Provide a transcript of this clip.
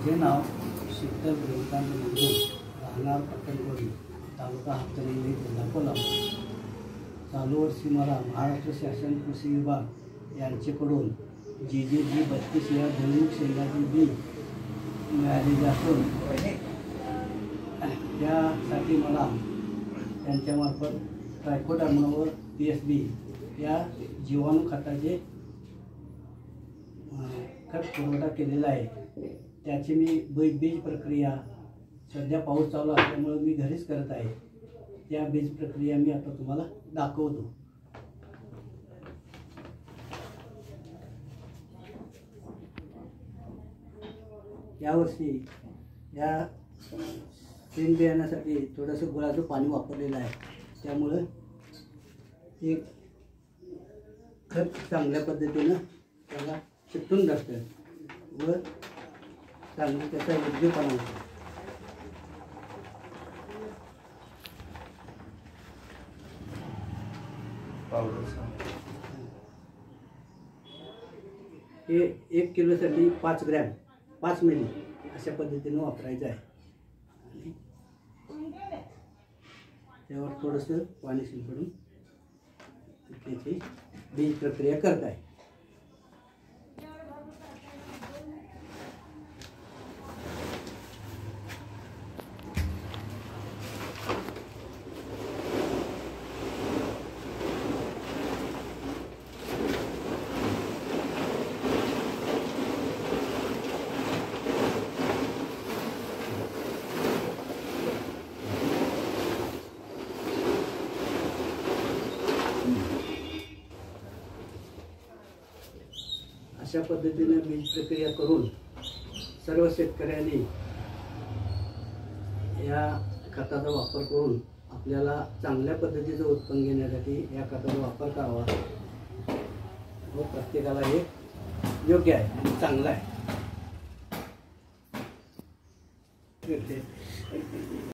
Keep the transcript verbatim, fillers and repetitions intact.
माझे नाव शीतल देवकांत मंजूर, राहणार पट्टणकोडी, तालुका हातकणंगले, जिल्हा कोल्हापूर. चालू वर्षी मला महाराष्ट्र शासन कृषी विभाग यांच्याकडून जी जे जी बत्तीस या दैनिक शेंगाची बी मिळालेली असून त्यासाठी मला त्यांच्यामार्फत ट्रायकोडर्मा व पी एस बी या जीवाणू खताचे खत पुरवठा केलेला आहे. त्याची मी बीज बीज प्रक्रिया सध्या पाऊस चालू असल्यामुळे मी घरीच करत आहे. त्या बीज प्रक्रिया मी आता तुम्हाला दाखवतो. यावर्षी या शेंग बियाण्यासाठी थोडंसं गुळाचं पाणी वापरलेलं आहे. त्यामुळं एक खत चांगल्या पद्धतीनं त्याला चिकटून जातं व चांगली त्याचा योग्यपणा होतो. हे एक किलोसाठी पाच ग्रॅम पाच मिली अशा पद्धतीनं वापरायचं आहे. आणि त्यावर थोडंसं पाणी शिंपडून त्याची बीज प्रक्रिया करत आहे. अशा पद्धतीने बीज प्रक्रिया करून सर्व शेतकऱ्यांनी या खताचा वापर करून आपल्याला चांगल्या पद्धतीचं उत्पन्न घेण्यासाठी या खताचा वापर करावा व प्रत्येकाला हे योग्य आहे आणि चांगलं आहे.